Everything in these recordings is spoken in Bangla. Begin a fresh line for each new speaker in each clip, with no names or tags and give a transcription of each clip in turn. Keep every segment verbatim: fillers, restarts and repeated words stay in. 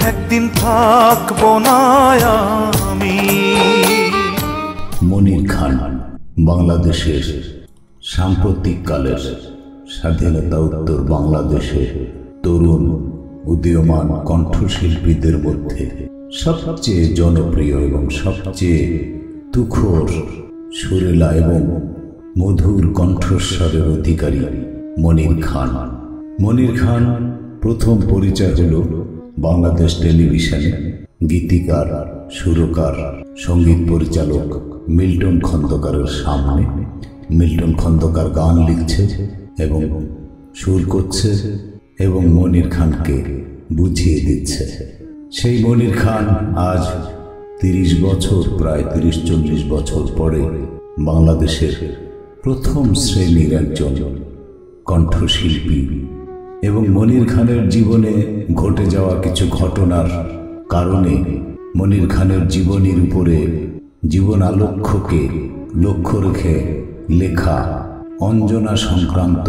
একদিন থাকবো না আমি।
মনির খান বাংলাদেশের সাম্প্রতিক কালের স্বাধীনতা উত্তর বাংলাদেশের তরুণ উদীয়মান কণ্ঠশিল্পীদের মধ্যে সবচেয়ে জনপ্রিয় এবং সবচেয়ে তুখোর সুরেলা এবং মধুর কণ্ঠস্বরের অধিকারী মনির খান। মনির খান প্রথম পরিচয় হল বাংলাদেশ টেলিভিশনে গীতিকার, সুরকার, সঙ্গীত পরিচালক মিল্টন খন্দকারের সামনে। মিল্টন খন্দকার গান লিখছে এবং সুর করছে এবং মনির খানকে বুঝিয়ে দিচ্ছে। সেই মনির খান আজ তিরিশ বছর প্রায় তিরিশ চল্লিশ বছর পরে বাংলাদেশের প্রথম শ্রেণীর একজন কণ্ঠশিল্পী। এবং মনির খানের জীবনে ঘটে যাওয়া কিছু ঘটনার কারণে মনির খানের জীবনীর উপরে জীবন আলক্ষ্যকে লক্ষ্য রেখে লেখা অঞ্জনা সংক্রান্ত,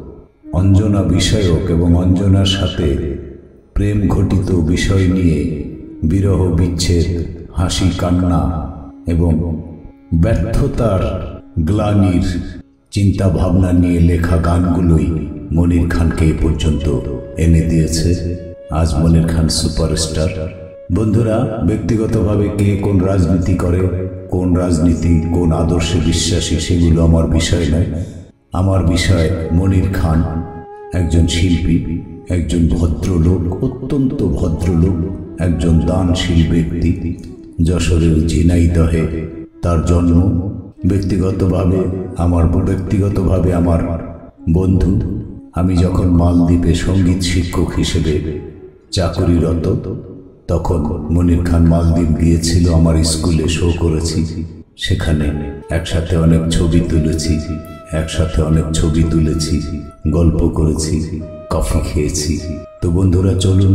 অঞ্জনা বিষয়ক এবং অঞ্জনার সাথে প্রেম ঘটিত বিষয় নিয়ে বিরহ, বিচ্ছেদ, হাসি, কান্না এবং ব্যর্থতার গ্লানির চিন্তা ভাবনা নিয়ে লেখা গানগুলোই মনির খানকে এই পর্যন্ত এনে দিয়েছে। আজ মনির খান সুপারস্টার। বন্ধুরা, ব্যক্তিগতভাবে কে কোন রাজনীতি করে, কোন রাজনীতি কোন আদর্শে বিশ্বাসী, সেগুলো আমার বিষয় নয়। আমার বিষয় মনির খান একজন শিল্পী, একজন ভদ্রলোক, অত্যন্ত ভদ্রলোক, একজন দানশীল ব্যক্তি। যশোরের ঝিনাইদহে তার জন্ম। ব্যক্তিগতভাবে আমার ব্যক্তিগতভাবে আমার বন্ধু। আমি যখন মালদ্বীপে সঙ্গীত শিক্ষক হিসেবে চাকরিরত, তখন মনির খান মালদ্বীপ গিয়েছিল, আমার স্কুলে শো করেছি। সেখানে একসাথে অনেক ছবি তুলেছি, একসাথে অনেক ছবি তুলেছি, গল্প করেছি, কফি খেয়েছি। তো বন্ধুরা, চলুন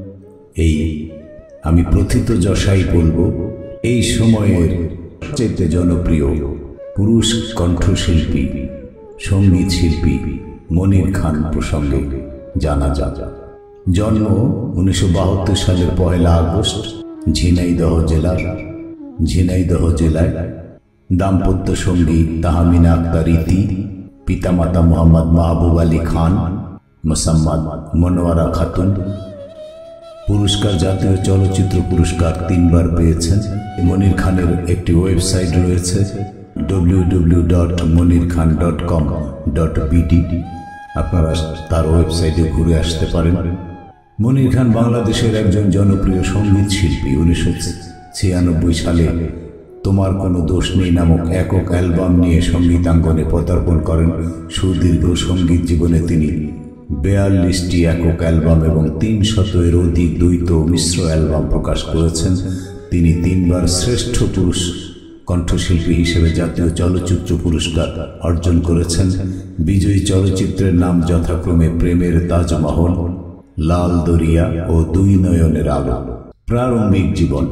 এই আমি প্রথিত যশাই বলবো এই সময়ের সবচেয়ে জনপ্রিয় পুরুষ কণ্ঠশিল্পী, সঙ্গীত শিল্পী মনির খান প্রসঙ্গে জানা যাক। জন্ম উনিশশো বাহাত্তর সালের পয়লা আগস্ট ঝিনাইদহ জেলার ঝিনাইদহ জেলায়। দাম্পত্য সঙ্গী তাহমিনা আক্তার ইতি, পিতামাতা মোহাম্মদ মাহবুব আলী খান, মোসাম্মদ মনোয়ারা খাতুন। পুরস্কার জাতীয় চলচ্চিত্র পুরস্কার তিনবার পেয়েছেন। মনির খানের একটি ওয়েবসাইট রয়েছে W W dot Monir Khan dot com dot BD. আপনারা তার ওয়েবসাইটে ঘুরে আসতে পারেন। মনির খান বাংলাদেশের একজন জনপ্রিয় সঙ্গীত শিল্পী। উনিশশো ছিয়ানব্বই সালে তোমার কোনো দোষ নেই নামক একক অ্যালবাম নিয়ে সঙ্গীতাঙ্গনে পদার্পণ করেন। সুদীর্ঘ সঙ্গীত জীবনে তিনি বেয়াল্লিশটি একক অ্যালবাম এবং তিন শতের অধিক দ্বৈত মিশ্র অ্যালবাম প্রকাশ করেছেন। তিনি তিনবার শ্রেষ্ঠ পুরুষ কণ্ঠশিল্পী হিসেবে জাতীয় চলচ্চিত্র পুরস্কার অর্জন করেছেন। বিজয়ী চলচ্চিত্রের নাম যথাক্রমে প্রেমের তাজমহল, লাল দরিয়া ও দুই নয়নের আলো। প্রারম্ভিক জীবন।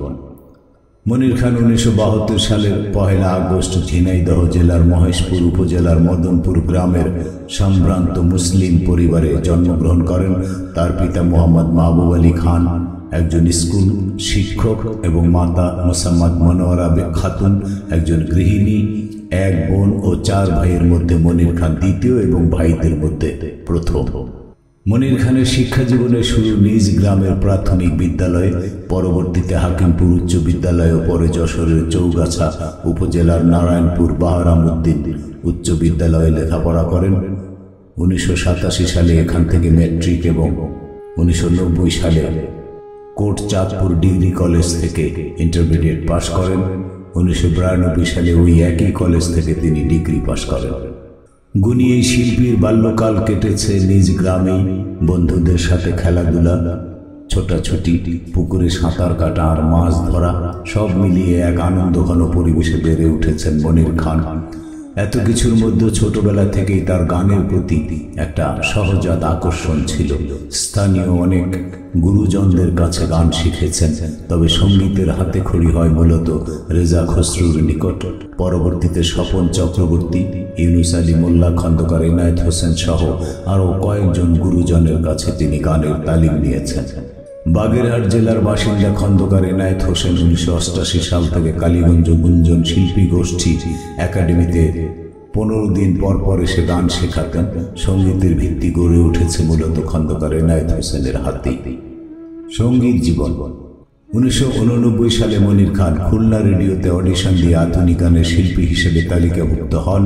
মনির খান উনিশশো বাহাত্তর সালের পহেলা আগস্ট ঝিনাইদহ জেলার মহেশপুর উপজেলার মদনপুর গ্রামের সম্ভ্রান্ত মুসলিম পরিবারে জন্মগ্রহণ করেন। তার পিতা মোহাম্মদ মাহবুব আলী খান একজন স্কুল শিক্ষক এবং মাতা মোসাম্মদ মনোয়ারা খাতুন একজন গৃহিণী। এক বোন ও চার ভাইয়ের মধ্যে মনির খান দ্বিতীয় এবং ভাইদের মধ্যে প্রথম। মনির খানের শিক্ষা জীবনের শুরু নিজ গ্রামের প্রাথমিক বিদ্যালয়ে, পরবর্তীতে হাকিমপুর উচ্চ বিদ্যালয় ও পরে যশোরের চৌগাছা উপজেলার নারায়ণপুর বাহারামউদ্দিন উচ্চ বিদ্যালয়ে লেখাপড়া করেন। উনিশশো সাতাশি সালে এখান থেকে ম্যাট্রিক এবং উনিশশো নব্বই সালে কোট চাঁদপুর ডিগ্রি কলেজ থেকে ইন্টারমিডিয়েট পাশ করেন। উনিশশো বিরানব্বই সালে ওই একই কলেজ থেকে তিনি ডিগ্রি পাশ করেন। গুণী এই শিল্পীর বাল্যকাল কেটেছে নিজ গ্রামেই। বন্ধুদের সাথে খেলাধুলা, ছোটাছুটি, পুকুরে সাঁতার কাটা আর মাছ ধরা সব মিলিয়ে এক আনন্দঘন পরিবেশে বেড়ে উঠেছেন মনির খান। এত কিছুর মধ্যে ছোটবেলা থেকেই তার গানের প্রতি একটা সহজাত আকর্ষণ ছিল। স্থানীয় অনেক গুরুজনদের কাছে গান শিখেছেন, তবে সঙ্গীতের হাতে খড়ি হয় মূলত রেজা খসরুর নিকট। পরবর্তীতে স্বপন চক্রবর্তী, ইউনুস আলী মোল্লা খন্দকার, এনায়েত হোসেন সহ আরও কয়েকজন গুরুজনের কাছে তিনি গানের তালিম নিয়েছেন। বাগেরহাট জেলার বাসিন্দা খন্দকার এনায়েত হোসেন উনিশশো অষ্টাশি সাল থেকে কালীগঞ্জ গুঞ্জন শিল্পী গোষ্ঠী একাডেমিতে পনেরো দিন পর পর এসে গান শেখাতেন। সঙ্গীতের ভিত্তি গড়ে উঠেছে মূলত খন্দকার এনায়েত হোসেনের হাতেই। সঙ্গীত জীবন। উনিশশো উননব্বই সালে মনির খান খুলনা রেডিওতে অডিশন দিয়ে আধুনিক গানের শিল্পী হিসেবে তালিকাভুক্ত হন।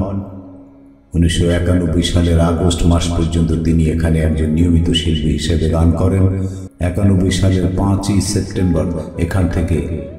উনিশশো একানব্বই সালের আগস্ট মাস পর্যন্ত তিনি এখানে একজন নিয়মিত শিল্পী হিসেবে গান করেন। একানব্বই সালের পাঁচই সেপ্টেম্বর এখান থেকে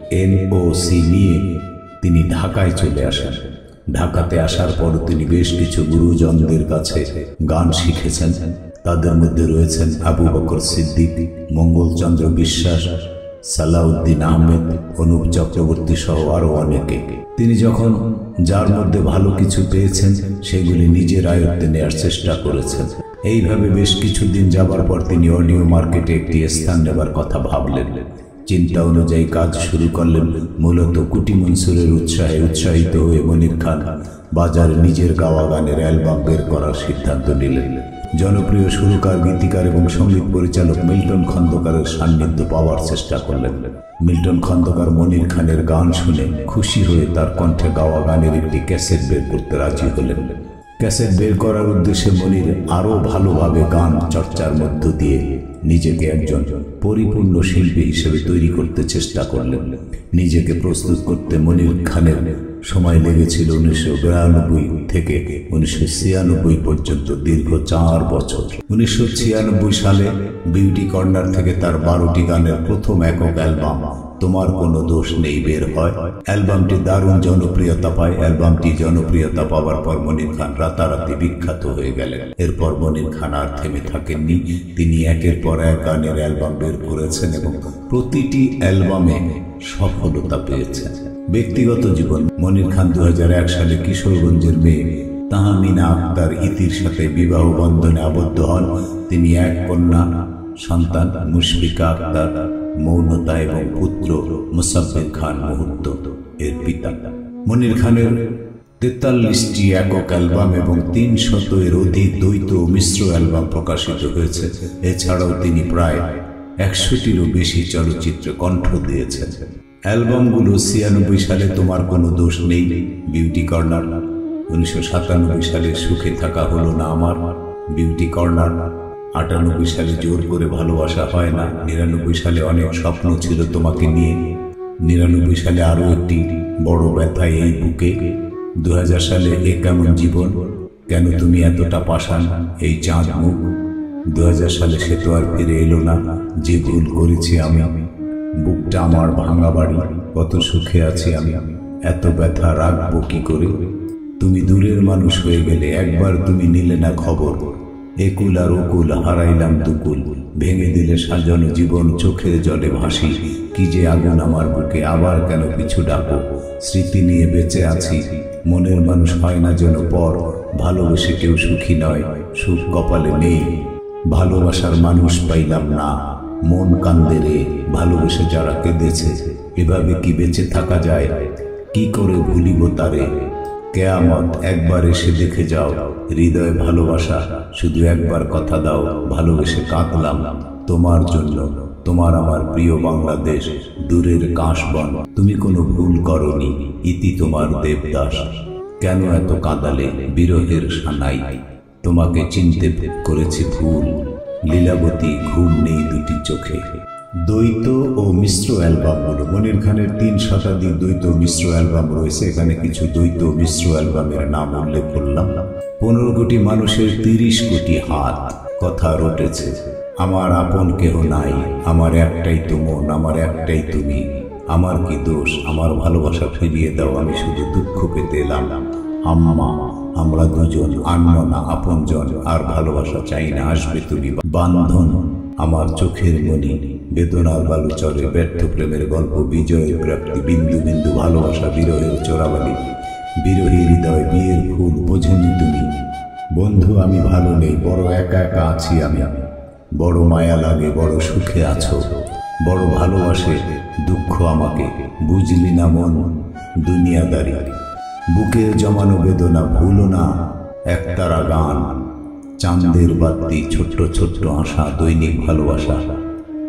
এনওসি নিয়ে তিনি ঢাকায় চলে আসেন। ঢাকাতে আসার পর তিনি বেশ কিছু গুরুজনদের কাছে গান শিখেছেন। তাদের মধ্যে রয়েছেন আবু বকর সিদ্দিক, মঙ্গলচন্দ্র বিশ্বাস, সালাউদ্দিন আহমেদ, অনুপ চক্রবর্তী সহ আরো অনেকে। তিনি যখন যার মধ্যে ভালো কিছু পেয়েছেন সেগুলি নিজের আয়ত্তে নেওয়ার চেষ্টা করেছেন। এইভাবে বেশ কিছুদিন যাবার পর তিনি অডিও মার্কেটে একটি স্থান নেবার কথা ভাবলেন। চিন্তা অনুযায়ী কাজ শুরু করলেন। মূলত কুটি মনসুরের উৎসাহে উৎসাহিত হয়ে মনির খান বাজারে নিজের গাওয়া গানের অ্যালবাম বের করার সিদ্ধান্ত নিলেন। জনপ্রিয় সুরকার, গীতিকার এবং সঙ্গীত পরিচালক মিল্টন খন্দকারের সান্নিধ্য পাওয়ার চেষ্টা করলেন। মিল্টন খন্দকার মনির খানের গান শুনে খুশি হয়ে তার কণ্ঠে গাওয়া গানের একটি ক্যাসেট বের করতে রাজি হলেন। ক্যাসেট বের করার উদ্দেশ্যে মনির আরও ভালোভাবে গান চর্চার মধ্য দিয়ে নিজেকে একজন পরিপূর্ণ শিল্পী হিসেবে তৈরি করতে চেষ্টা করলেন। নিজেকে প্রস্তুত করতে মনির খানের সময় লেগেছিল উনিশশো বিরানব্বই থেকে উনিশশো ছিয়ানব্বই পর্যন্ত দীর্ঘ চার বছর। উনিশশো ছিয়ানব্বই সালে বিউটি কর্নার থেকে তার বারোটি গানের প্রথম একক অ্যালবাম তোমার কোনো দোষ নেই বের হয়। অ্যালবামটি দারুণ জনপ্রিয়তা পায়। অ্যালবামটি জনপ্রিয়তা পাওয়ার পর মনির খান রাতারাতি বিখ্যাত হয়ে গেলেন। এরপর মনির খান আর থেমে থাকেননি। তিনি একের পর এক গানের অ্যালবাম বের করেছেন এবং প্রতিটি অ্যালবামে সফলতা পেয়েছেন। ব্যক্তিগত জীবন। মনির খান দু হাজার এক সালে কিশোরগঞ্জের মেয়ে তাহমিনা আক্তার ইতির সাথে বিবাহ বন্ধনে আবদ্ধ হন। তিনি এক কন্যা সন্তান মুশফিকা আক্তার, মৌনতা এবং পুত্র মুসাব্বির খান মুহূর্ত এর পিতা। মনির খানের তেতাল্লিশটি একক অ্যালবাম এবং তিন শত এর অধিক দ্বৈত ও মিশ্র অ্যালবাম প্রকাশিত হয়েছে। এছাড়াও তিনি প্রায় একশোটিরও বেশি চলচ্চিত্রে কণ্ঠ দিয়েছেন। অ্যালবামগুলো ছিয়ানব্বই সালে তোমার কোনো দোষ নেই, বিউটি কর্নার, উনিশশো সাতানব্বই সালে সুখে থাকা হলো না আমার, বিউটি কর্নার, আটানব্বই সালে জোর করে ভালোবাসা হয় না, নিরানব্বই সালে অনেক স্বপ্ন ছিল তোমাকে নিয়ে, নিরানব্বই সালে আরও একটি বড় ব্যথা এই বুকে, দু হাজার সালে এ কেমন জীবন, কেন তুমি এতটা পাষাণ, এই চাঁদ মুখ, দু হাজার সালে সে তো আর ফিরে এলো না, যে ভুল করেছি আমি, বুকটা আমার ভাঙা বাড়ি, কত সুখে আছি আমি, এত ব্যথা রাখবো কি করে, তুমি দূরের মানুষ হয়ে গেলে, একবার তুমি নিলে না খবর, একুল আর ওকুল হারাইলাম দুকুল, ভেঙে দিলে সাজানো জীবন, চোখের জলে ভাসি, কি যে আগুন আমার বুকে, আবার কেন পিছু ডাকো, স্মৃতি নিয়ে বেঁচে আছি, মনের মানুষ হয় না যেন পর, ভালোবেসে কেউ সুখী নয়, সুখ কপালে নেই, ভালোবাসার মানুষ পাইলাম না, মন কান্দে রে, ভালোবেসে যারা কেঁদেছে, এভাবে কি বেঁচে থাকা যায়, কি করে ভুলিব তারে, কেয়ামত একবার এসে দেখে যাও, হৃদয়ে ভালোবাসা, শুধু একবার কথা দাও, ভালোবেসে কাঁদলাম তোমার জন্য, তোমার আমার প্রিয় বাংলাদেশ, দূরের কাশবন, তুমি কোনো ভুল করনি, ইতি তোমার দেবদাস, কেন এত কাঁদালে বিরহের সানাই, তোমাকে চিনতে করেছি ভুল, লীলাবতী ঘুম নেই দুটি চোখে। দ্বৈত ও মিশ্র অ্যালবামগুলো, মনির খানের তিন শতাধিক দ্বৈত মিশ্র অ্যালবাম রয়েছে। এখানে কিছু দ্বৈত মিশ্র অ্যালবামের নাম উল্লেখ করলাম। পনেরো কোটি মানুষের তিরিশ কোটি হাত, কথা রটেছে, আমার আপন কেহ নাই, আমার একটাই তো মন, আমার একটাই তুমি, আমার কি দোষ, আমার ভালোবাসা ফিরিয়ে দাও, আমি শুধু দুঃখ পেতে এলাম, আম্মা আমরা দুজন আনমনা আপনজন, আর ভালোবাসা চাই না, আসবে তুমি বান্ধন, আমার চোখের মনি, বেদনার বালুচরে ব্যর্থ প্রেমের গল্প, বিজয়ের প্রাপ্তি, বিন্দু বিন্দু ভালোবাসা, বিরহের চোরাবালি, বিরহী হৃদয়, বিয়ের ফুল, বোঝেনি তুমি, বন্ধু আমি ভালো নেই, বড় একা একা আছি আমি, বড় মায়া লাগে, বড় সুখে আছো, বড় ভালোবাসে দুঃখ আমাকে, বুঝলি না মন দুনিয়াদারি, বুকের জমানো বেদনা ভুলো না, একতারা গান, চাঁদের বাতি, ছোট্ট ছোট্ট আশা, দৈনিক ভালোবাসা,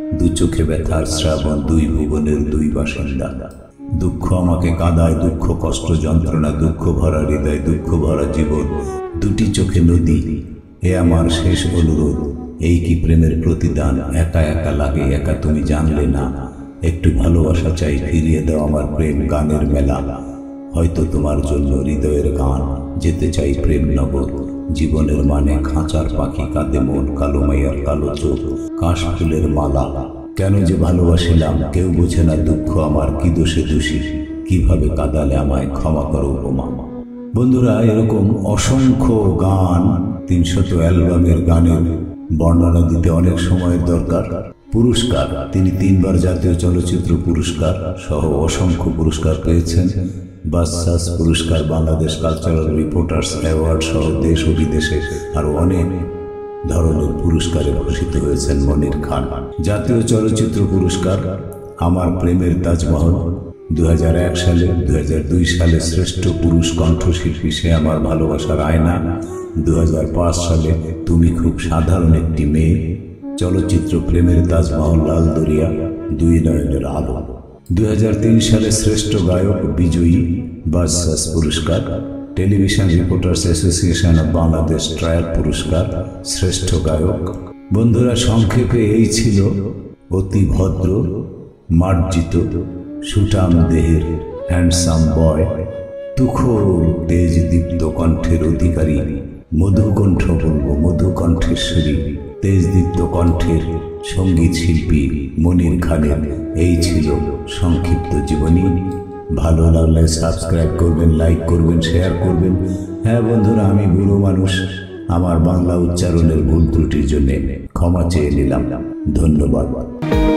দু চোখে ব্যথার শ্রাবণ, দুই ভুবনের দুই বাসিন্দা। দুঃখ আমাকে কাঁদায়, দুঃখ কষ্ট যন্ত্রণা, দুঃখ ভরা হৃদয়, দুঃখ ভরা জীবন, দুটি চোখে নদী, এ আমার শেষ অনুরোধ। এই কি প্রেমের প্রতিদান? একা একা লাগে, একা তুমি জানলে না। একটু ভালোবাসা চাই, ফিরিয়ে দাও আমার প্রেম গানের মেলা। হয়তো তোমার জন্য হৃদয়ের গান, যেতে চাই প্রেম নগর। জীবনের মানে খাঁচার পাখি, কাঁদে মন, কালো মাইয়ার কালো চোখ, কাশ ফুলের মালা। কেন যে ভালোবাসিলাম, কেউ বোঝে না দুঃখ আমার, কি দোষে দোষী, কিভাবে কাঁদালে আমায় ক্ষমা করো উপমা। বন্ধুরা, এরকম অসংখ্য গান, তিনশত অ্যালবামের গানের বর্ণনা দিতে অনেক সময়ের দরকার। পুরস্কার, তিনি তিনবার জাতীয় চলচ্চিত্র পুরস্কার সহ অসংখ্য পুরস্কার পেয়েছেন। বাচসাস পুরস্কার, বাংলাদেশ কালচারাল রিপোর্টার্স অ্যাওয়ার্ড সহ দেশ ও বিদেশে আরো অনেক ধরনের পুরস্কারে ভূষিত হয়েছেন মনির খান। জাতীয় চলচ্চিত্র পুরস্কার আমার প্রেমের তাজমহল দু হাজার এক সালে, দু হাজার দুই সালে শ্রেষ্ঠ পুরুষ কণ্ঠশিল্পী সে আমার ভালোবাসার আয়না, দু হাজার পাঁচ সালে তুমি খুব সাধারণ একটি মেয়ে, চলচ্চিত্র প্রেমের তাজমহল, লাল দরিয়া, দুই নয়নের আলো। দুই হাজার তিন সালে শ্রেষ্ঠ গায়ক বিজয়ী বাচসাস পুরস্কার, television reporters association of Bangladesh ট্রায়াল পুরস্কার শ্রেষ্ঠ গায়ক। বন্ধুরা, সংক্ষেপে এই ছিল অতি ভদ্র, মার্জিত, সুঠাম দেহের হ্যান্ডসাম বয়, তুখোর তেজ দীপ্ত কণ্ঠের অধিকারী, মধুকণ্ঠ বলবো, মধুকণ্ঠেশ্বরী, তেজদীপ্ত কণ্ঠের সঙ্গীত শিল্পী মনির খানের এই ছিল সংক্ষিপ্ত জীবনী। ভালো লাগলে সাবস্ক্রাইব করবেন, লাইক করবেন, শেয়ার করবেন। হ্যাঁ বন্ধুরা, আমি বুড়ো মানুষ, আমার বাংলা উচ্চারণের ভুল ত্রুটির জন্য ক্ষমা চেয়ে নিলাম। ধন্যবাদ।